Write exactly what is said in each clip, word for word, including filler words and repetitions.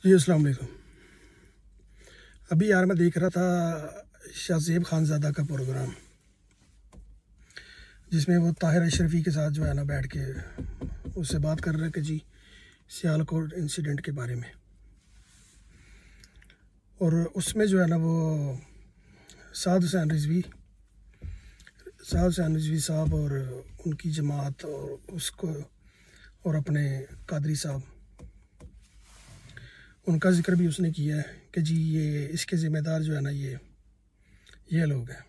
जी अस्सलाम वालेकुम। अभी यार मैं देख रहा था शाहज़ेब खानज़ादा का प्रोग्राम, जिसमें वो ताहिर अशरफी के साथ जो है ना बैठ के उससे बात कर रहे हैं कि जी सियालकोट इंसिडेंट के बारे में। और उसमें जो है ना वो साद हुसैन रिजवी साद हुसैन रिजवी साहब और उनकी जमात और उसको और अपने कादरी साहब, उनका जिक्र भी उसने किया है कि जी ये इसके ज़िम्मेदार जो है ना ये ये लोग हैं।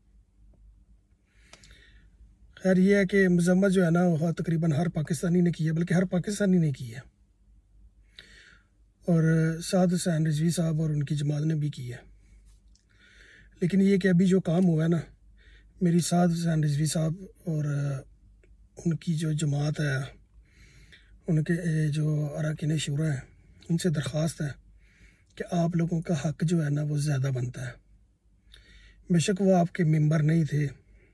खैर ये है कि मजम्मत जो है ना वो तकरीबन हर पाकिस्तानी ने की है, बल्कि हर पाकिस्तानी ने की है, और साद हुसैन रिजवी साहब और उनकी जमात ने भी की है। लेकिन ये कि अभी जो काम हुआ है ना, मेरी साद हुसैन रिजवी साहब और उनकी जो जमात है, उनके जो अरकान शुरा हैं, उनसे दरख्वास्त है कि आप लोगों का हक़ जो है ना वो ज़्यादा बनता है। बेशक वो आपके मेंबर नहीं थे,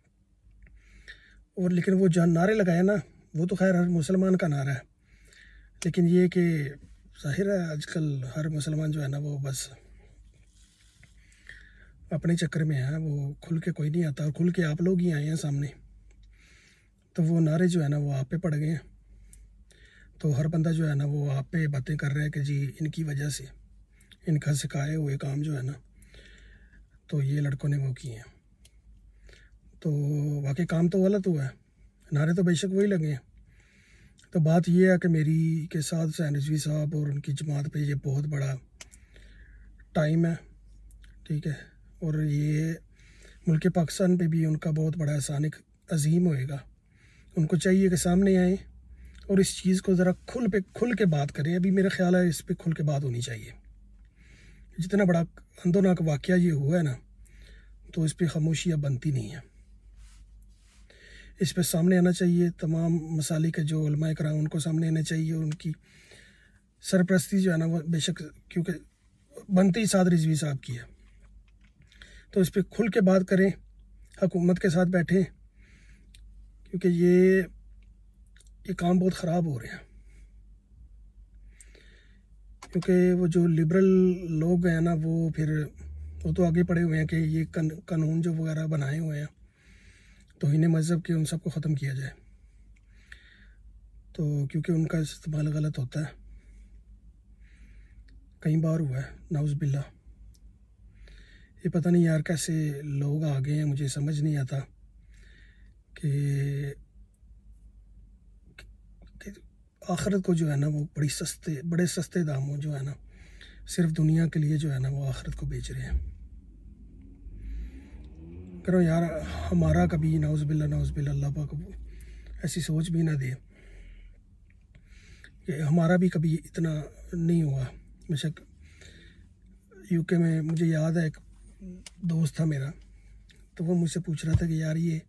और लेकिन वो जो नारे लगाए ना वो तो खैर हर मुसलमान का नारा है। लेकिन ये कि ज़ाहिर है आजकल हर मुसलमान जो है ना वो बस अपने चक्कर में है, वो खुल के कोई नहीं आता, और खुल के आप लोग ही आए हैं सामने, तो वो नारे जो है ना वो आप पे पड़ गए हैं। तो हर बंदा जो है ना वो आप पे बातें कर रहा है कि जी इनकी वजह से, इनका सिखाए हुए काम जो है ना तो ये लड़कों ने वो किए हैं। तो वाकई काम तो गलत हुआ है, नारे तो बेशक वही लगे हैं। तो बात ये है कि मेरी के साथ हुसैन रिजवी साहब और उनकी जमात पे ये बहुत बड़ा टाइम है, ठीक है, और ये मुल्क पाकिस्तान पे भी उनका बहुत बड़ा एहसान अजीम होएगा। उनको चाहिए कि सामने आएँ और इस चीज़ को ज़रा खुल पे खुल के बात करें। अभी मेरा ख्याल है इस पे खुल के बात होनी चाहिए। जितना बड़ा अंदोनाक वाक़या ये हुआ है ना, तो इस पर खामोशी अब बनती नहीं है, इस पर सामने आना चाहिए। तमाम मसालिक के जो उलमा कराम उनको सामने आना चाहिए, और उनकी सरपरस्ती जो है ना वो बेशक क्योंकि बनती ही साद रिजवी साहब की है, तो इस पर खुल के बात करें, हुकूमत के साथ बैठें, क्योंकि ये ये काम बहुत ख़राब हो रहे हैं। क्योंकि वो जो लिबरल लोग हैं ना वो फिर वो तो आगे पड़े हुए हैं कि ये कन, कानून जो वगैरह बनाए हुए हैं तो इन्हें मज़हब के उन सबको ख़त्म किया जाए। तो क्योंकि उनका इस्तेमाल गलत होता है, कई बार हुआ है नाउज़ बिल्ला। ये पता नहीं यार कैसे लोग आ गए हैं, मुझे समझ नहीं आता कि, कि आखिरत को जो है ना वो बड़ी सस्ते बड़े सस्ते दामों जो है ना सिर्फ दुनिया के लिए जो है ना वो आखिरत को बेच रहे हैं। करो यार, हमारा कभी नाउज़ बिल्ला नाउज़ बिल्ला अल्लाह पाक ऐसी सोच भी ना दे कि हमारा भी कभी इतना नहीं हुआ। बेशक यूके में मुझे याद है एक दोस्त था मेरा, तो वो मुझसे पूछ रहा था कि यार ये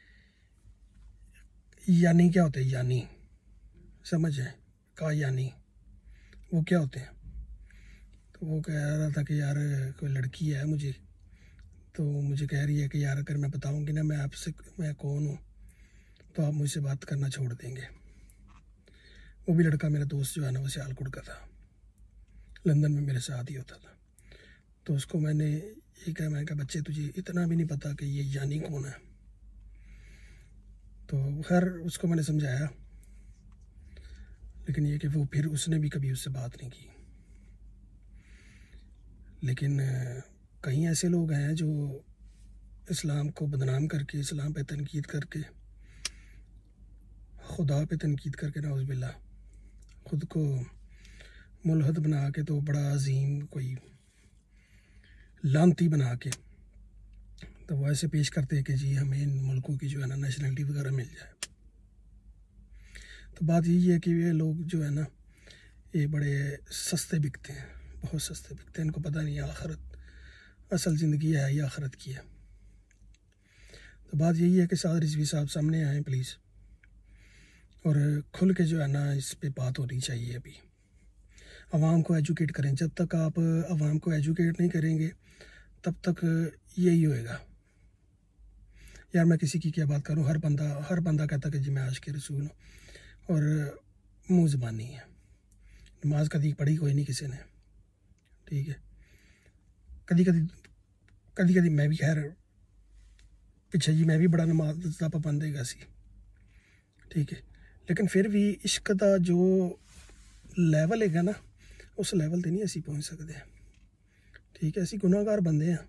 यानी क्या होते हैं, यानी समझ है का यानी वो क्या होते हैं। तो वो कह रहा था कि यार कोई लड़की है मुझे, तो मुझे कह रही है कि यार अगर मैं बताऊंगी ना मैं आपसे मैं कौन हूँ तो आप मुझसे बात करना छोड़ देंगे। वो भी लड़का मेरा दोस्त जो है ना वो सियालकोट का था, लंदन में मेरे साथ ही होता था। तो उसको मैंने ये कहा, मैं कहा बच्चे तुझे इतना भी नहीं पता कि ये यानी कौन है। तो खैर उसको मैंने समझाया, लेकिन ये कि वो फिर उसने भी कभी उससे बात नहीं की। लेकिन कई ऐसे लोग हैं जो इस्लाम को बदनाम करके, इस्लाम पे तनकीद करके, खुदा पे तनकीद करके नाउज़ बिल्ला ख़ुद को मुलहद बना के, तो बड़ा अजीम कोई लानती बना के तो वो ऐसे पेश करते हैं कि जी हमें इन मुल्कों की जो है ना नेशनलिटी वगैरह मिल जाए। तो बात यही है कि ये लोग जो है ना ये बड़े सस्ते बिकते हैं, बहुत सस्ते बिकते हैं। इनको पता नहीं आखिरत असल ज़िंदगी है या आखिरत की है। तो बात यही है कि साद रिजवी साहब सामने आएँ प्लीज़, और खुल के जो है ना इस पे बात होनी चाहिए। अभी आवाम को एजुकेट करें। जब तक आप आवाम को एजुकेट नहीं करेंगे तब तक यही होएगा। यार मैं किसी की क्या बात करूं, हर बंदा हर बंदा कहता कि जी मैं आशिक़ रसूल हूँ, और मुँह ज़बानी है। नमाज कभी पढ़ी कोई नहीं किसी ने। ठीक है, कदी कदी कदी कदी मैं भी खैर पिछे जी मैं भी बड़ा नमाज का पाबंद हैगा सी, ठीक है, लेकिन फिर भी इश्क का जो लैवल हैगा ना उस लैवल ते नहीं असी पहुँच सकते, ठीक है। असी गुनाहगार बंदे हैं,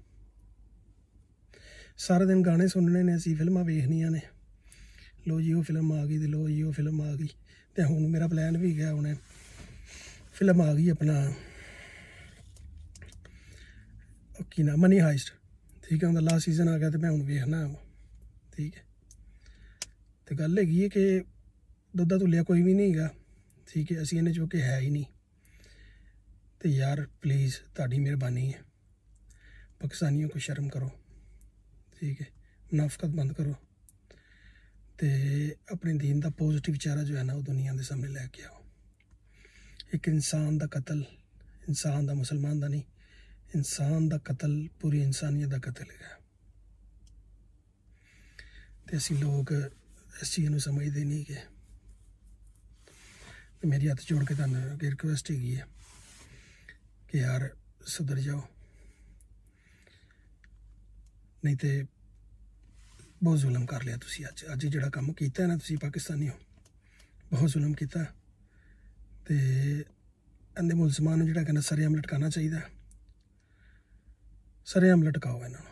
सारा दिन गाने सुनने ने, असी फिल्मां वेखनियां ने, लो जी वो फिल्म आ गई, तो लो जी वो फिल्म आ गई, तो हुण मेरा प्लान भी गया, हुणे फिल्म आ गई अपना की ना मनी हाइस्ट, ठीक है, उनका लास्ट सीजन आ गया, तो मैं हुण वेखना है, ठीक है। तो गल हैगी है कि दुद्धा तुलिया कोई भी नहीं है, ठीक है, असी इन्हें जो कि है ही नहीं, तो यार प्लीज़ ताड़ी मेहरबानी है, पाकिस्तानियों को शर्म करो, ठीक है, मुनाफकत बंद करो, तो अपने दीन का पॉजिटिव विचारा जो है ना वो दुनिया के सामने लैके आओ। एक इंसान का कतल, इंसान का मुसलमान का नहीं, इंसान का कतल पूरी इंसानियत का कतल है, तो असी लोग इस चीज़ को समझते नहीं कि मेरी हथ जोड़ के तुहानू अगे रिक्वेस्ट हैगी है कि यार सुधर जाओ, नहीं तो बहुत जुल्म कर लिया तुसी, अज अज जिहड़ा काम कीता है ना तुसी पाकिस्तानी हो, बहुत जुल्म किया, तो इन्हें मुलजमान जिहड़ा कहना सरेआम लटकाना चाहिए, सरेआम लटकाओ इन्हों।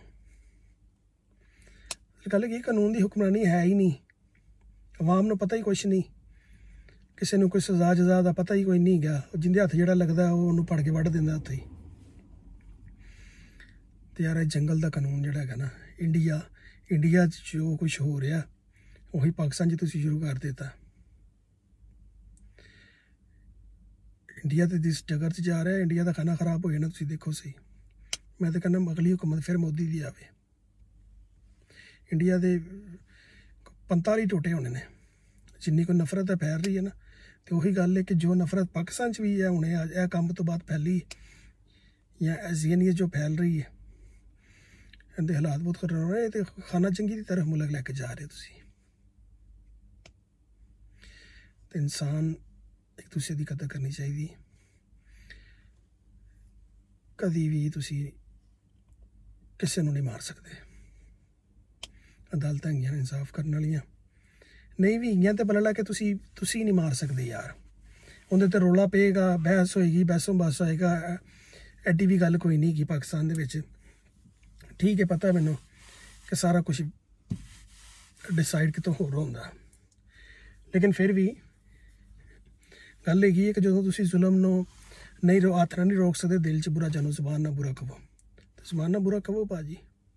गल कि कानून की हुक्मरानी है ही नहीं, अवाम को पता ही कुछ नहीं, किसी को कोई सजा जजा का पता ही कोई नहीं गया, जिंदे हथ जो लगता वो उन्होंने फड़ के वढ़ देंदा उत्थे ही। तो यार जंगल का कानून जोड़ा है ना, इंडिया इंडिया जो कुछ हो रहा वही पाकिस्तान च तुसीं शुरू कर देता। इंडिया तो जिस जगह से जा रहा है, इंडिया का खाना खराब हो जाना, तुसीं देखो सही। मैं तो कहना अगली हुकूमत फिर मोदी की आवे, इंडिया के पंताली टोटे होने ने, जिन्नी कोई नफरत है फैल रही है ना, तो वही गल है कि जो नफरत पाकिस्तान भी है हुणे यह काम तो बाद फैली, या एजियनियत जो फैल रही है, इनके हालात बहुत खराब हो रहे हैं, तो खाना चंगी की तरफ मुल्क लैके जा रहे तुसी। तो इंसान एक दूसरे की कदर करनी चाहिए, कभी भी तुसी किसी को नहीं मार सकते, अदालत हैगियां इंसाफ करने वालियां, नहीं भी हैगियां तो भला लैके तुसी तुसी नहीं मार सकते यार, उन्हें तो रोला पेगा, बहस होएगी, बहसों बस होएगा, एड्डी भी गल कोई नहीं कि पाकिस्तान दे विच, ठीक है, पता है मैनू कि सारा कुछ डिसाइड कितों होर होंदा, लेकिन फिर भी गल हैगी है कि जो तुसी जुल्म नो नहीं रो हथ नहीं रोक सकते, दिल च बुरा जानो, जुबान ना बुरा कहो, तो जुबान ना बुरा कहो भाजी,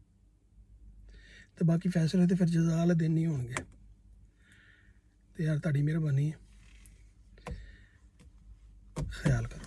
तो बाकी फैसले तो फिर जजा वाले दिन ही होंगे। तो यार ताड़ी मेहरबानी है, ख्याल करो।